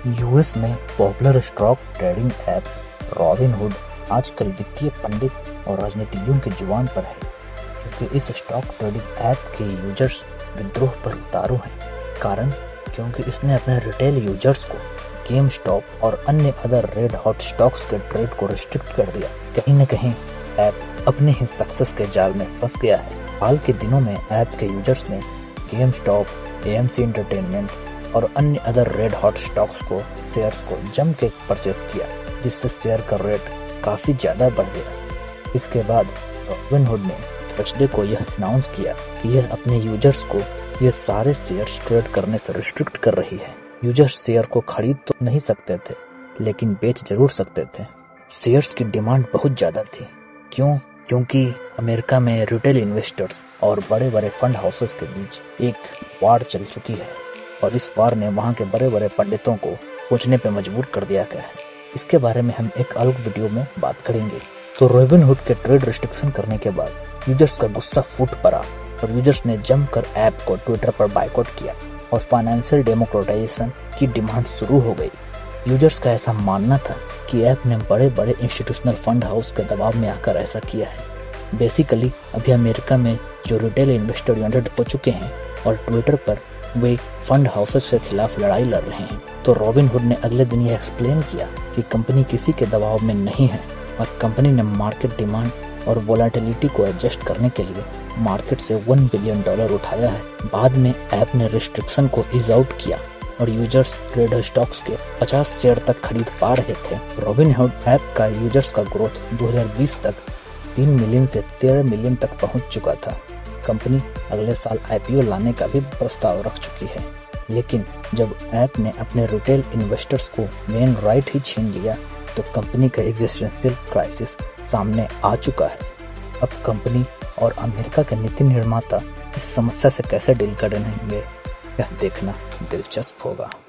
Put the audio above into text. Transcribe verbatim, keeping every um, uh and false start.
US में popular stock trading app Robinhood आजकल वित्तीय पंडित और राजनीतिज्ञों की जुबान पर है, क्योंकि इस स्टॉक ट्रेडिंग ऐप के यूजर्स विद्रोह पर उतारू हैं। कारण क्योंकि इसने अपने रिटेल यूजर्स को गेम स्टॉप और अन्य अदर रेड हॉट स्टॉक्स के ट्रेड को रिस्ट्रिक्ट कर दिया। कहीं न कहीं ऐप अपने ही सक्सेस के जाल में फंस गया है। हाल के दिनों में ऐप के यूजर्स ने गेम स्टॉप, एएमसी एंटरटेनमेंट और अन्य अदर रेड हॉट स्टॉक्स को शेयर्स को जम के परचेस किया, जिससे शेयर का रेट काफी ज्यादा बढ़ गया। इसके बाद रॉबिनहुड ने थर्सडे को यह अनाउंस किया कि यह अपने यूजर्स को ये सारे शेयर्स ट्रेड करने से रिस्ट्रिक्ट कर रही है। यूजर्स शेयर को खरीद तो नहीं सकते थे, लेकिन बेच जरूर सकते थे। शेयर्स की डिमांड बहुत ज्यादा थी। क्यों? क्योंकि अमेरिका में रिटेल इन्वेस्टर्स और बड़े बड़े फंड हाउसेस के बीच एक वार चल चुकी है, और इस वार ने वहां के बड़े बड़े पंडितों को सोचने पे मजबूर कर दिया गया है। इसके बारे में हम एक अलग वीडियो में बात करेंगे। तो रॉबिनहुड के ट्रेड रिस्ट्रिक्शन करने के बाद यूजर्स का गुस्सा फूट पड़ा और यूजर्स ने जमकर ऐप को ट्विटर पर बायकॉट किया और फाइनेंशियल डेमोक्रेटाइजेशन की डिमांड शुरू हो गई। यूजर्स का ऐसा मानना था कि ऐप ने बड़े बड़े इंस्टीट्यूशनल फंड हाउस के दबाव में आकर ऐसा किया है। बेसिकली अभी अमेरिका में जो रिटेल इन्वेस्टर यूनाइटेड हो चुके हैं और ट्विटर पर वे फंड हाउसेस के खिलाफ लड़ाई लड़ रहे हैं। तो रॉबिनहुड ने अगले दिन यह एक्सप्लेन किया कि कंपनी किसी के दबाव में नहीं है और कंपनी ने मार्केट डिमांड और वोलेटिलिटी को एडजस्ट करने के लिए मार्केट से वन बिलियन डॉलर उठाया है। बाद में ऐप ने रिस्ट्रिक्शन को ईज आउट किया और यूजर्स ट्रेडर स्टॉक्स के पचास शेयर तक खरीद पा रहे थे। रॉबिनहुड ऐप का यूजर्स का ग्रोथ दो हज़ार बीस तक तीन मिलियन से तेरह मिलियन तक पहुंच चुका था। कंपनी अगले साल आईपीओ लाने का भी प्रस्ताव रख चुकी है, लेकिन जब ऐप ने अपने रिटेल इन्वेस्टर्स को मेन राइट ही छीन लिया तो कंपनी का एग्जिस्टेंशियल क्राइसिस सामने आ चुका है। अब कंपनी और अमेरिका के नीति निर्माता इस समस्या से कैसे डील करेंगे, यह देखना दिलचस्प होगा।